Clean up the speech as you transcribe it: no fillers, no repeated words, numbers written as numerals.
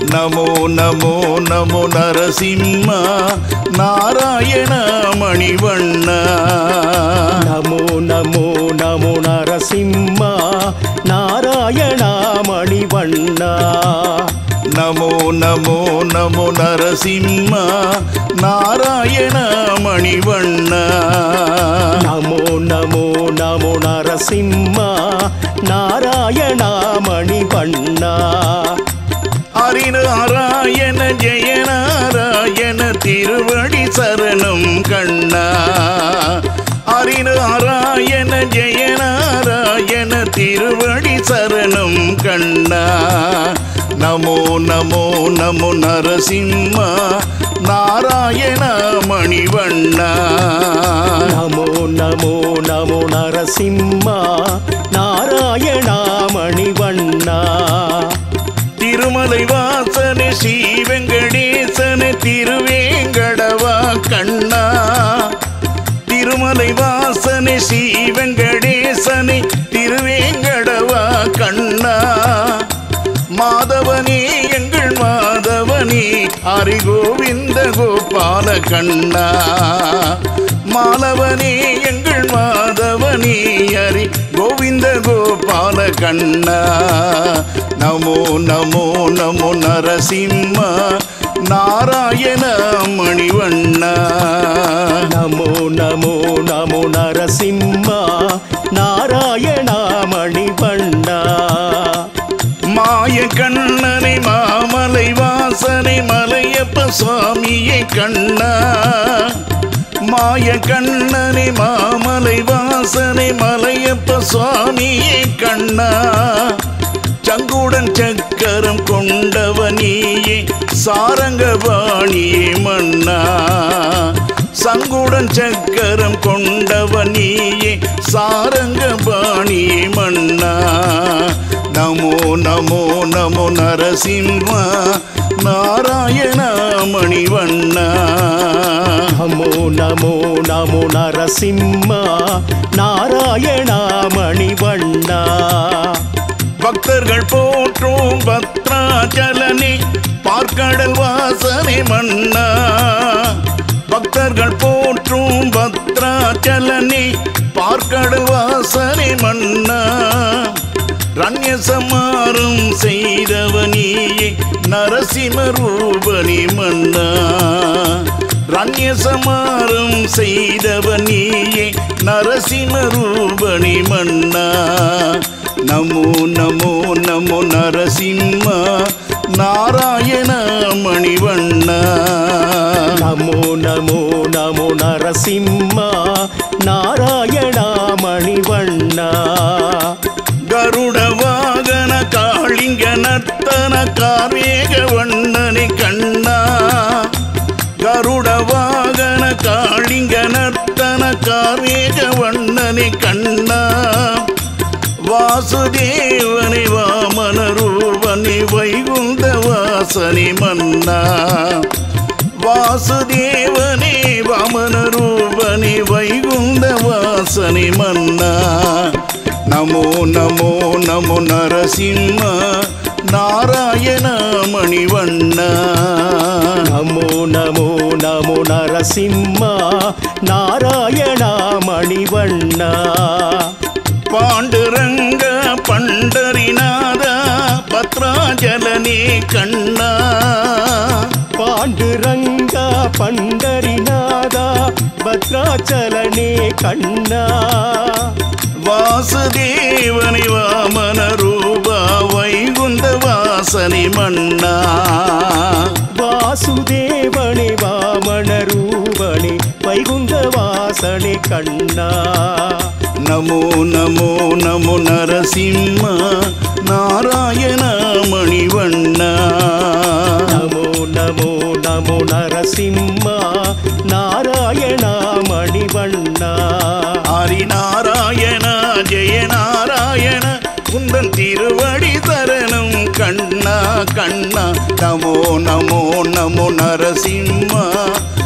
நமோ நமோ நமோ நரசிம்மா நாராயண மணிவண்ணா. நமோ நமோ நமோ நரசிம்மா நாராயண மணிவண்ணா. நமோ நமோ நமோ நரசிம்மா நாராயண மணிவண்ணா. நமோ நமோ நமோ நரசிம்மா நாராயண மணிவண்ணா. ஹரிநாராயண ஜெயநாராயண திருவடி சரணம் கண்ணா. ஹரிநாராயண ஜெயநாராயண திருவடி சரணம் கண்ணா. நமோ நமோ நமோ நரசிம்மா நாராயண மணிவண்ணா. நமோ நமோ நமோ நரசிம்மா நாராயண மணிவண்ணா. திருமலை வாசனே ஸ்ரீ வெங்கடேசனே திருவேங்கடவா கண்ணா. திருமலை வாசனே ஸ்ரீ வெங்கடேசனே திருவேங்கடவா கண்ணா. மாதவனே எங்கள் மாதவனே ஹரி கோவிந்த கோபால கண்ணா. மாலவனே எங்கள் மாதவனே ஹரி கோவிந்த கோபால கண்ணா. நமோ நமோ நமோ நரசிம்மா நாராயண மணிவண்ணா. நமோ நமோ நமோ நரசிம்மா நாராயண மணிவண்ணா. மாய கண்ணனை மாமலை வாசனை மலையப்ப சுவாமியை கண்ணா. மாய கண்ணனை மாமலை வாசனை மலையப்ப சுவாமியை கண்ணா. சங்குடன் சக்கரம் கொண்டவனியே சாரங்கபாணியே மன்னா. சங்குடன் சக்கரம் கொண்டவனியே சாரங்கபாணியே மன்னா. நமோ நமோ நமோ நரசிம்மா நாராயண மணிவண்ணா. நமோ நமோ நமோ நரசிம்மா நாராயண மணிவண்ணா. பக்தர்கள் போற்றும் பத்ராச்சலனே பார்க்கடல் வாசனை மன்னா. பக்தர்கள் போற்றும் பத்ராச்சலனே பார்க்கடல் வாசனை மன்னா. ரண்யசமாரம் செய்தவனியே நரசிம்ம ரூபனி மன்னா. ரண்யசமாரம் செய்தவனியே நரசிம்ம ரூபனி மன்னா. நமோ நமோ நமோ நரசிம்மா நாராயண மணிவண்ணா. நமோ நமோ நமோ நரசிம்மா நாராயண மணிவண்ணா. கருட வாகன காளிங்க நர்த்தன கார்மேக வண்ணனை கண்ணா. கருட வாகன காளிங்க நர்த்தன கார்மேக வண்ணனை கண்ணா. வாசுதேவனை வாமன ரூபனை வைகுந்த வாசனை மன்னா. வாசுதேவனே வாமன ரூபனை வைகுந்த வாசனை மன்னா. நமோ நமோ நமோ நரசிம்மா நாராயண மணிவண்ணா. நமோ நமோ நமோ நரசிம்மா நாராயண மணிவண்ணா. பாண்டுரங்க பண்டரிநாத பத்ராஜலனே கண்ணா. பாண்டுரங்க பண்டரிநாத பத்ராச்சலனே கண்ணா. வாசுதேவனை வாமன ரூபா வைகுந்த வாசனை மன்னா. வாசுதேவனே வாமன ரூபனே வைகுந்த வாசனே கண்ணா. நமோ நமோ நமோ நரசிம்மா நாராயண மணிவண்ணா. நமோ நமோ நமோ நரசிம்மா நாராயண மணிவண்ணா. ஹரிநாராயண ஜெயநாராயண குந்தன் திருவடி சரணம் கண்ணா கண்ணா. நமோ நமோ நமோ நரசிம்மா